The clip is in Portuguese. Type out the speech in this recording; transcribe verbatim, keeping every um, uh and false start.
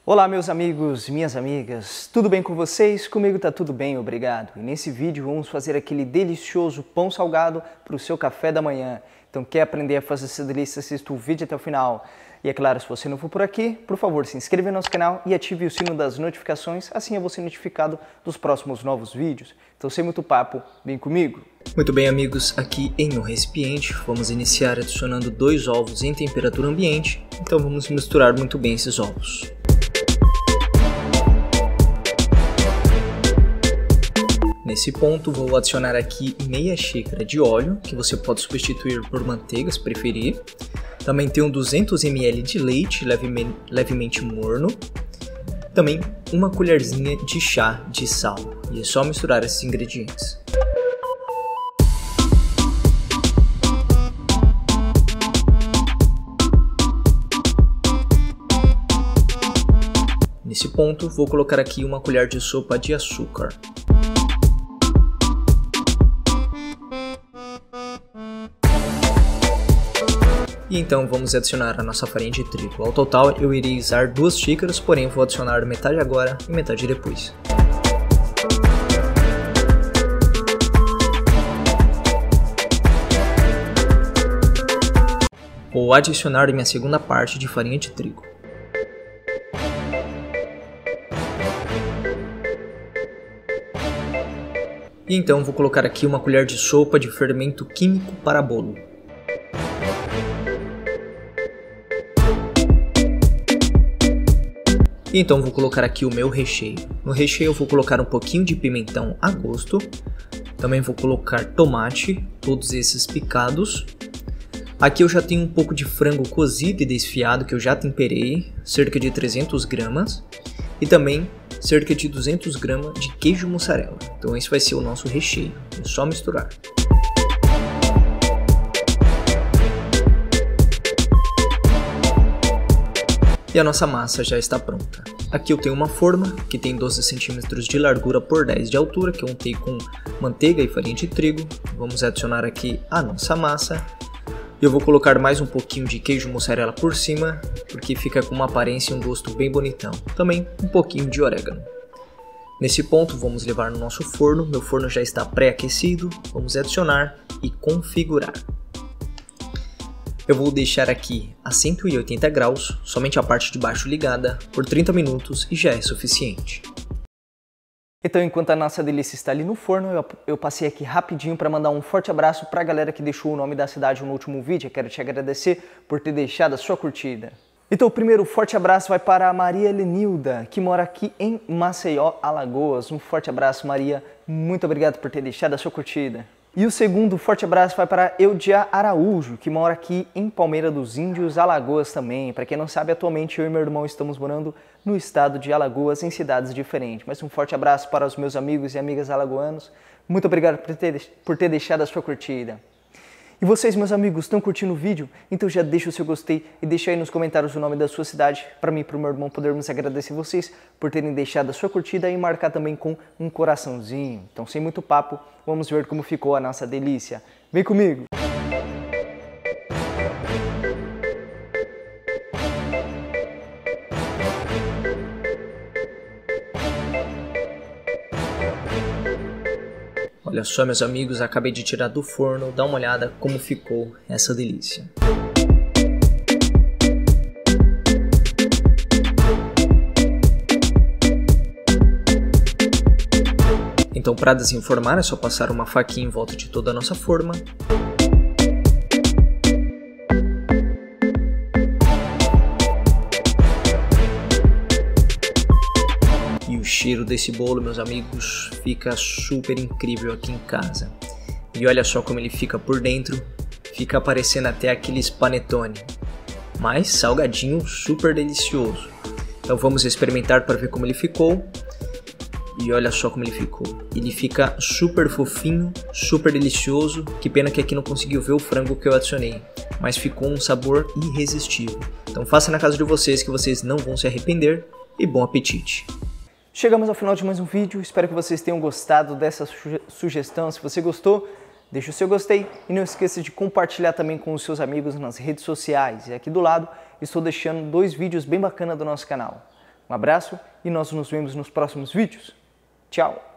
Olá meus amigos, minhas amigas, tudo bem com vocês? Comigo tá tudo bem, obrigado. E nesse vídeo vamos fazer aquele delicioso pão salgado para o seu café da manhã. Então quer aprender a fazer essa delícia, assista o vídeo até o final. E é claro, se você não for por aqui, por favor se inscreva no nosso canal e ative o sino das notificações, assim eu vou ser notificado dos próximos novos vídeos. Então sem muito papo, vem comigo. Muito bem amigos, aqui em um recipiente vamos iniciar adicionando dois ovos em temperatura ambiente, então vamos misturar muito bem esses ovos. Nesse ponto vou adicionar aqui meia xícara de óleo, que você pode substituir por manteiga se preferir. Também tenho duzentos mililitros de leite levemente, levemente morno. Também uma colherzinha de chá de sal. E é só misturar esses ingredientes. Nesse ponto vou colocar aqui uma colher de sopa de açúcar. E então vamos adicionar a nossa farinha de trigo. Ao total eu irei usar duas xícaras, porém vou adicionar metade agora e metade depois. Vou adicionar minha segunda parte de farinha de trigo. E então vou colocar aqui uma colher de sopa de fermento químico para bolo. E então vou colocar aqui o meu recheio. No recheio eu vou colocar um pouquinho de pimentão a gosto. Também vou colocar tomate, todos esses picados. Aqui eu já tenho um pouco de frango cozido e desfiado que eu já temperei, cerca de trezentos gramas. E também cerca de duzentos gramas de queijo mussarela. Então esse vai ser o nosso recheio, é só misturar. E a nossa massa já está pronta. Aqui eu tenho uma forma que tem doze centímetros de largura por dez de altura, que eu untei com manteiga e farinha de trigo. Vamos adicionar aqui a nossa massa. Eu vou colocar mais um pouquinho de queijo mussarela por cima, porque fica com uma aparência e um gosto bem bonitão. Também um pouquinho de orégano. Nesse ponto vamos levar no nosso forno. Meu forno já está pré-aquecido. Vamos adicionar e configurar. Eu vou deixar aqui a cento e oitenta graus, somente a parte de baixo ligada, por trinta minutos e já é suficiente. Então, enquanto a nossa delícia está ali no forno, eu, eu passei aqui rapidinho para mandar um forte abraço para a galera que deixou o nome da cidade no último vídeo. Eu quero te agradecer por ter deixado a sua curtida. Então, o primeiro forte abraço vai para a Maria Helenilda, que mora aqui em Maceió, Alagoas. Um forte abraço, Maria. Muito obrigado por ter deixado a sua curtida. E o segundo forte abraço vai para Eudia Araújo, que mora aqui em Palmeira dos Índios, Alagoas também. Para quem não sabe, atualmente eu e meu irmão estamos morando no estado de Alagoas, em cidades diferentes. Mas um forte abraço para os meus amigos e amigas alagoanos. Muito obrigado por ter, por ter deixado a sua curtida. E vocês, meus amigos, estão curtindo o vídeo? Então já deixa o seu gostei e deixa aí nos comentários o nome da sua cidade, para mim e para o meu irmão podermos agradecer vocês por terem deixado a sua curtida e marcar também com um coraçãozinho. Então, sem muito papo, vamos ver como ficou a nossa delícia. Vem comigo! Olha só meus amigos, acabei de tirar do forno, dá uma olhada como ficou essa delícia. Então para desenformar é só passar uma faquinha em volta de toda a nossa forma. E o cheiro desse bolo, meus amigos, fica super incrível aqui em casa. E olha só como ele fica por dentro, fica parecendo até aqueles panetone, mas salgadinho, super delicioso. Então vamos experimentar para ver como ele ficou. E olha só como ele ficou. Ele fica super fofinho, super delicioso. Que pena que aqui não conseguiu ver o frango que eu adicionei, mas ficou um sabor irresistível. Então faça na casa de vocês que vocês não vão se arrepender e bom apetite! Chegamos ao final de mais um vídeo, espero que vocês tenham gostado dessa suge sugestão. Se você gostou, deixa o seu gostei e não esqueça de compartilhar também com os seus amigos nas redes sociais. E aqui do lado estou deixando dois vídeos bem bacanas do nosso canal. Um abraço e nós nos vemos nos próximos vídeos. Tchau!